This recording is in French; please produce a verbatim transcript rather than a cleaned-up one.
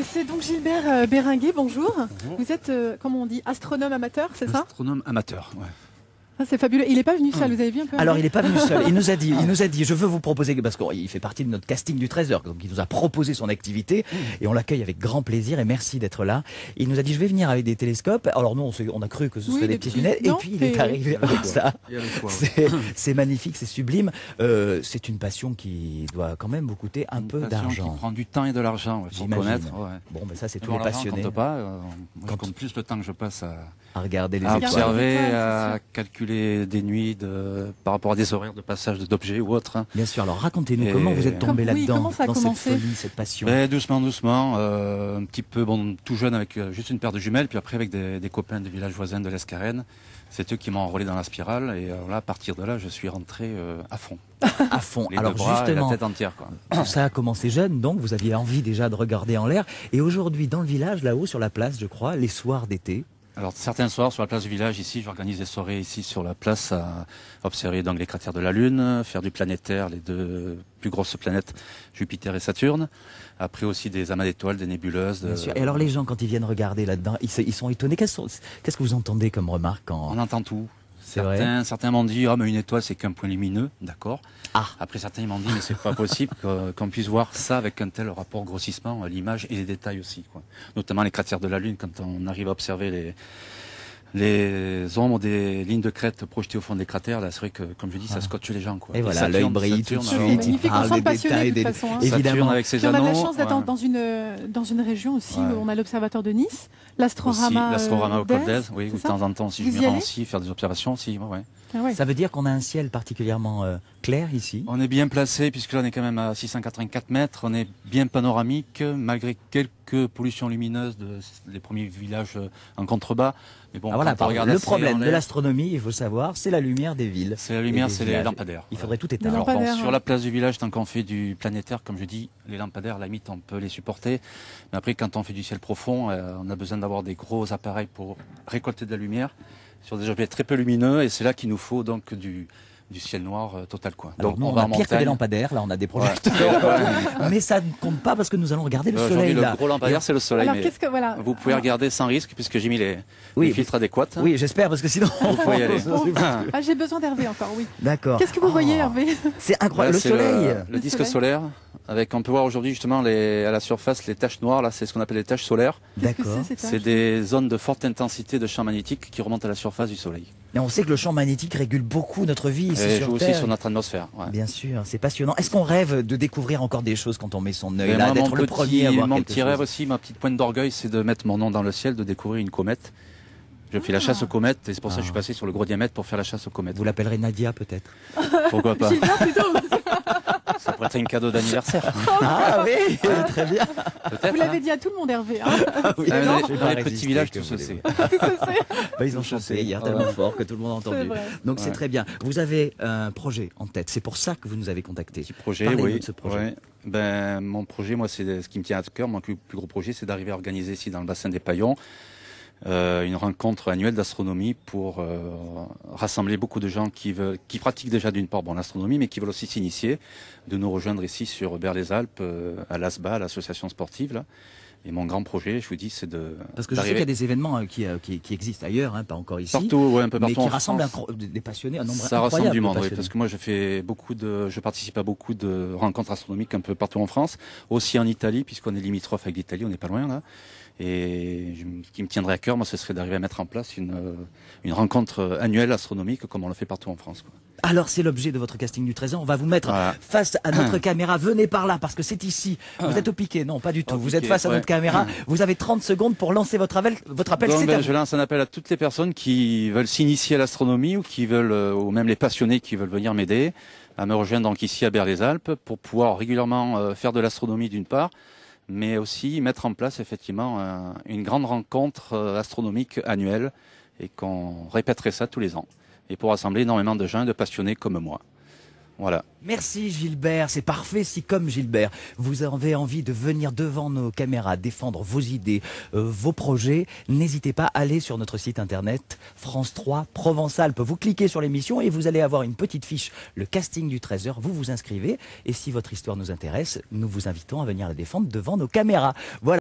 c'est donc Gilbert euh, Béringuet, bonjour. Bonjour. Vous êtes, euh, comment on dit, astronome amateur, c'est ça? Astronome amateur, ouais. Ah, c'est fabuleux. Il n'est pas venu seul, vous avez vu un peu? Alors il n'est pas venu seul, il nous a dit, il nous a dit, je veux vous proposer, parce qu'il fait partie de notre casting du treize heures, donc il nous a proposé son activité, et on l'accueille avec grand plaisir, et merci d'être là. Il nous a dit, je vais venir avec des télescopes, alors nous on, s'est- on a cru que ce Oui, serait des des petites petits- lunettes, et non, puis il est c'est- arrivé avec ça. Il y a le choix, ouais. C'est c'est magnifique, c'est sublime. Euh, c'est une passion qui doit quand même vous coûter un Une peu passion d'argent. Qui prend du temps et de l'argent, il faut J'imagine. connaître. Ouais. Bon, mais ça c'est tous Bon, les l'argent passionnés compte pas, euh, moi, je Quand- compte plus le temps que je passe à, à regarder les à étoiles. Regarder. observer, étoiles, c'est à sûr. calculer des nuits de, par rapport à des horaires de passage d'objets ou autres. hein. Bien sûr, alors racontez-nous Et- comment vous êtes tombé Comme- oui, là-dedans, comment ça a dans commencé cette folie, cette passion. Ben, doucement, doucement, euh, un petit peu, bon, tout jeune avec euh, juste une paire de jumelles, puis après avec des, des copains des villages voisins de l'Escarène. C'est eux qui m'ont enrôlé dans la spirale, et euh, là, à partir de là, je suis rentré euh, à fond. À fond. Les Alors deux bras et la justement, tête entière, quoi. tout ça a commencé jeune, donc vous aviez envie déjà de regarder en l'air. Et aujourd'hui, dans le village, là-haut, sur la place, je crois, les soirs d'été, Alors certains soirs sur la place du village ici, j'organise des soirées ici sur la place à observer donc les cratères de la Lune, faire du planétaire, les deux plus grosses planètes, Jupiter et Saturne. Après aussi des amas d'étoiles, des nébuleuses. de- bien sûr. Et alors les gens, quand ils viennent regarder là-dedans, ils, se- ils sont étonnés. Qu'est-ce sont- qu'est-ce que vous entendez comme remarque quand... On entend tout. C'est vrai. Certains, certains m'ont dit, ah mais une étoile c'est qu'un point lumineux, d'accord. Ah. Après certains ils m'ont dit, mais c'est pas possible que- qu'on puisse voir ça avec un tel rapport grossissement à l'image et les détails aussi, quoi. Notamment les cratères de la Lune, quand on arrive à observer les les ombres des lignes de crête projetées au fond des cratères, là c'est vrai que, comme je dis, ça scotche les gens, quoi. Et voilà, Saturne- l'œil brille tout de Saturne, suite, C'est il magnifique, on parle sent des passionné, détails. de Des... toute façon, hein. Saturne Évidemment. avec ses Puis on a de la anneaux, chance d'être dans- ouais. dans une, dans une région aussi Ouais. où on a l'observatoire de Nice, Aussi, l'Astrorama l'Astrorama euh, au Col d'Aise, d'Aise, oui, c'est où de ça temps en temps, si Vous je y m'y rends allez aussi, faire des observations aussi, ouais, ouais. Ah ouais. Ça veut dire qu'on a un ciel particulièrement euh, clair ici. On est bien placé, puisque là on est quand même à six cent quatre-vingt-quatre mètres, on est bien panoramique, malgré quelques pollutions lumineuses de, des premiers villages euh, en contrebas. Mais bon, Ah, voilà, quand on regarde le assez problème en de l'air, l'astronomie, il faut savoir, c'est la lumière des villes. c'est la lumière, et des c'est les villages. lampadaires. Il Voilà. faudrait tout Des éteindre. Alors bon, lampadaires, sur hein. la place du village, tant qu'on fait du planétaire, comme je dis, les lampadaires, à la limite, on peut les supporter. Mais après, quand on fait du ciel profond, euh, on a besoin d'avoir des gros appareils pour récolter de la lumière sur des objets très peu lumineux. Et c'est là qu'il nous faut donc du, du ciel noir euh, total, quoi. Alors Donc nous, on, va a en pire que des montagne. lampadaires, là on a des Ouais. projecteurs. Ouais. Mais ça ne compte pas parce que nous allons regarder le Euh, Aujourd'hui, soleil le là. gros lampadaire, c'est le soleil. Alors mais qu'est-ce que voilà vous pouvez Alors, regarder sans risque, puisque j'ai mis les, Oui, les filtres adéquats. Oui, j'espère parce que sinon... Vous pouvez y aller. Ah, j'ai besoin d'Hervé encore, oui. D'accord. Qu'est-ce que vous Oh, voyez, Hervé? C'est incroyable. Là, Le c'est soleil. Le, le disque solaire. Avec, on peut voir aujourd'hui justement les, à la surface les taches noires. Là, c'est ce qu'on appelle les taches solaires. Qu'est-ce que D'accord. c'est, ces C'est taches des zones de forte intensité de champs magnétiques qui remontent à la surface du Soleil. Et on sait que le champ magnétique régule beaucoup notre vie ici Et sur joue aussi Terre. sur notre atmosphère. Ouais. Bien sûr, c'est passionnant. Est-ce qu'on rêve de découvrir encore des choses quand on met son œil Et là, moi, d'être mon le petit, premier à voir mon quelque petit chose? rêve aussi, ma petite pointe d'orgueil, c'est de mettre mon nom dans le ciel, de découvrir une comète. Je fais la Ah. chasse aux comètes et c'est pour ça que je suis Ah. passé sur le gros diamètre pour faire la chasse aux comètes. Vous l'appellerez Nadia peut-être. Pourquoi pas? Gilbert, plutôt. Ça pourrait être un cadeau d'anniversaire. Ah oui, très bien. Peut-être. Vous l'avez hein. dit à tout le monde, Hervé. Hein. Ah oui, Ah, mais non, dans les- j'ai dans pas les résisté, petits villages, que tout se voulez-vous. sait. Bah, ils ont Je chanté sais. hier Ah tellement ouais. fort que tout le monde a C'est entendu. vrai. Donc c'est Ouais. très bien. Vous avez un projet en tête. C'est pour ça que vous nous avez contacté. Petit projet, Parlez-nous oui. de ce projet. Ouais. Ben, mon projet, moi, c'est ce qui me tient à cœur. Mon plus, plus gros projet, c'est d'arriver à organiser ici dans le bassin des Paillons euh, une rencontre annuelle d'astronomie pour euh, rassembler beaucoup de gens qui veulent, qui pratiquent déjà d'une part bon l'astronomie, mais qui veulent aussi s'initier, de nous rejoindre ici sur Berre-les-Alpes, euh, à l'A S B A, l'association sportive là. Et mon grand projet, je vous dis, c'est de Parce que je sais qu'il y a des événements euh, qui, euh, qui, qui existent ailleurs, hein, pas encore ici, partout, ouais, un peu mais partout qui en rassemblent un France. cro- des passionnés, un nombre Ça incroyable rassemble du de monde, oui, passionnés. parce que moi je fais beaucoup de, je participe à beaucoup de rencontres astronomiques un peu partout en France, aussi en Italie, puisqu'on est limitrophe avec l'Italie, on n'est pas loin là. Et je- ce qui me tiendrait à cœur, moi, ce serait d'arriver à mettre en place une, euh, une rencontre annuelle astronomique comme on le fait partout en France, quoi. Alors c'est l'objet de votre casting du treize ans. On va vous mettre Voilà. face à notre caméra. Venez par là parce que c'est ici. Vous êtes au piqué, non pas du tout. Au Vous piqué, êtes face à ouais. notre caméra. Vous avez trente secondes pour lancer votre appel. Votre appel, Donc, c'est ben, à je vous. lance un appel à toutes les personnes qui veulent s'initier à l'astronomie ou qui veulent, euh, ou même les passionnés qui veulent venir m'aider, à me rejoindre donc ici à Berre-les-Alpes pour pouvoir régulièrement euh, faire de l'astronomie d'une part, mais aussi mettre en place effectivement euh, une grande rencontre euh, astronomique annuelle et qu'on répéterait ça tous les ans et pour rassembler énormément de gens et de passionnés comme moi. Voilà. Merci Gilbert, c'est parfait si comme Gilbert, vous avez envie de venir devant nos caméras, défendre vos idées, euh, vos projets, n'hésitez pas à aller sur notre site internet France trois Provence-Alpes. Vous cliquez sur l'émission et vous allez avoir une petite fiche, le casting du treize heures, vous vous inscrivez et si votre histoire nous intéresse, nous vous invitons à venir la défendre devant nos caméras. Voilà.